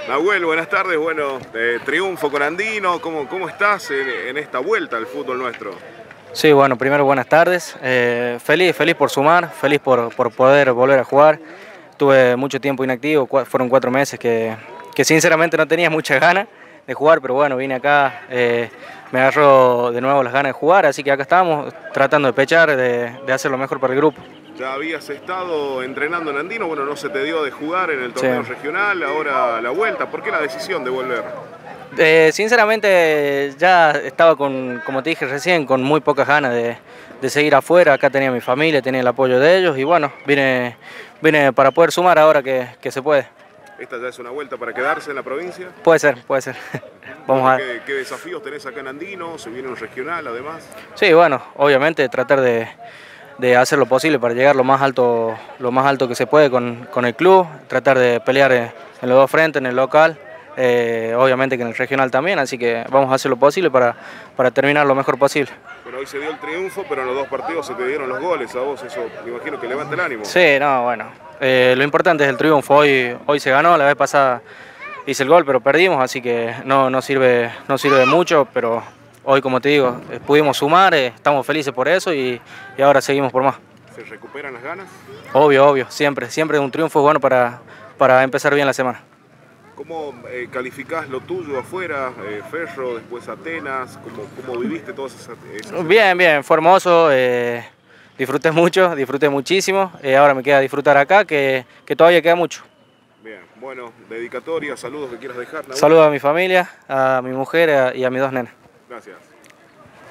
Nahuel, buenas tardes. Bueno, triunfo con Andino. ¿Cómo estás en esta vuelta al fútbol nuestro? Sí, bueno, primero buenas tardes. Feliz por sumar, feliz por poder volver a jugar. Tuve mucho tiempo inactivo, fueron 4 meses que sinceramente no tenía muchas ganas de jugar, pero bueno, vine acá, me agarró de nuevo las ganas de jugar, así que acá estamos tratando de pechar, de hacer lo mejor para el grupo. Ya habías estado entrenando en Andino, bueno, no se te dio de jugar en el torneo regional, ahora la vuelta. ¿Por qué la decisión de volver? Sinceramente ya estaba como te dije recién, con muy pocas ganas de seguir afuera. Acá tenía mi familia, tenía el apoyo de ellos y bueno, vine para poder sumar ahora que se puede. ¿Esta ya es una vuelta para quedarse en la provincia? Puede ser. Vamos a ver. ¿Qué desafíos tenés acá en Andino? ¿Se viene un regional además? Sí, bueno, obviamente tratar de hacer lo posible para llegar lo más alto que se puede con el club, tratar de pelear en los dos frentes, en el local, obviamente que en el regional también, así que vamos a hacer lo posible para terminar lo mejor posible. Bueno, hoy se dio el triunfo, pero en los dos partidos se te dieron los goles a vos, eso me imagino que levanta el ánimo. Sí, no, bueno, lo importante es el triunfo, hoy se ganó, la vez pasada hice el gol, pero perdimos, así que no sirve de mucho, pero hoy, como te digo, pudimos sumar, estamos felices por eso y ahora seguimos por más. ¿Se recuperan las ganas? Obvio, siempre un triunfo es bueno para empezar bien la semana. ¿Cómo calificás lo tuyo afuera, Ferro, después Atenas? ¿Cómo viviste todas esas? Bien, fue hermoso, disfruté muchísimo, ahora me queda disfrutar acá, que todavía queda mucho. Bien, bueno, dedicatoria, saludos que quieras dejar, Nahuel. Saludos a mi familia, a mi mujer y a mis 2 nenas. Gracias.